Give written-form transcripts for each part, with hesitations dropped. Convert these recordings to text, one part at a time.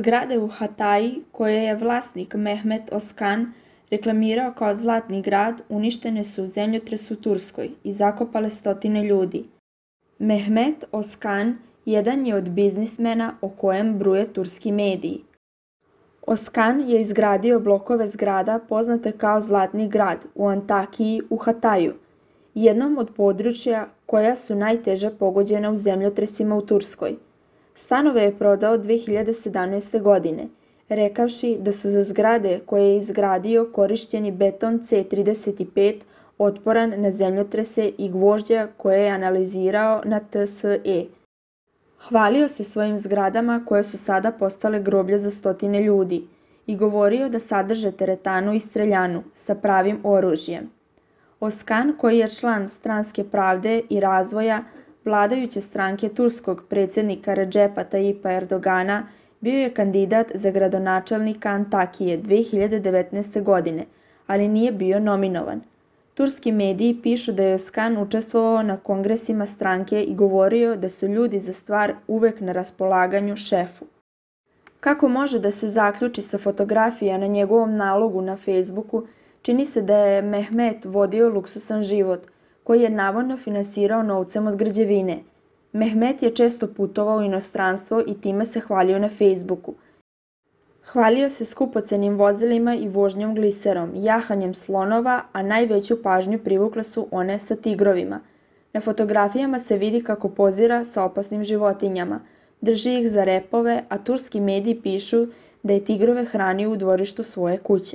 Zgrade u Hataji, koje je vlasnik Mehmet Oskan reklamirao kao Zlatni grad, uništene su u zemljotresu u Turskoj i zakopale stotine ljudi. Mehmet Oskan jedan je od biznismena o kojem bruje turski mediji. Oskan je izgradio blokove zgrada poznate kao Zlatni grad u Antakiji u Hataju, jednom od područja koja su najteže pogođena u zemljotresima u Turskoj. Stanove je prodao 2017. godine, rekavši da su za zgrade koje je izgradio korišćeni beton C35 otporan na zemljotrese i gvožđa koje je analizirao na TSE. Hvalio se svojim zgradama koje su sada postale groblja za stotine ljudi i govorio da sadrže teretanu i streljanu sa pravim oružjem. Oskan, koji je član Stranke pravde i razvoja, vladajuće stranke turskog predsjednika Redžepa Tajipa Erdogana, bio je kandidat za gradonačelnika Antakije 2019. godine, ali nije bio nominovan. Turski mediji pišu da je Oskan učestvovao na kongresima stranke i govorio da su ljudi za stvar uvek na raspolaganju šefu. Kako može da se zaključi sa fotografija na njegovom nalogu na Facebooku, čini se da je Mehmet vodio luksusan život, koji je navodno finansirao novcem od građevine. Mehmet je često putovao u inostranstvo i time se hvalio na Facebooku. Hvalio se skupocenim vozilima i vožnjom gliserom, jahanjem slonova, a najveću pažnju privukle su one sa tigrovima. Na fotografijama se vidi kako pozira sa opasnim životinjama, drži ih za repove, a turski mediji pišu da je tigrove hranio u dvorištu svoje kuće.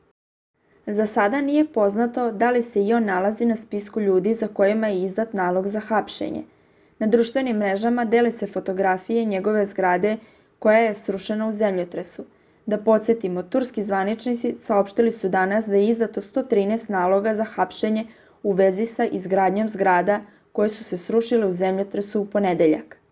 Za sada nije poznato da li se i on nalazi na spisku ljudi za kojima je izdat nalog za hapšenje. Na društvenim mrežama dele se fotografije njegove zgrade koja je srušena u zemljotresu. Da podsjetimo, turski zvaničnici saopštili su danas da je izdato 113 naloga za hapšenje u vezi sa izgradnjom zgrada koje su se srušile u zemljotresu u ponedeljak.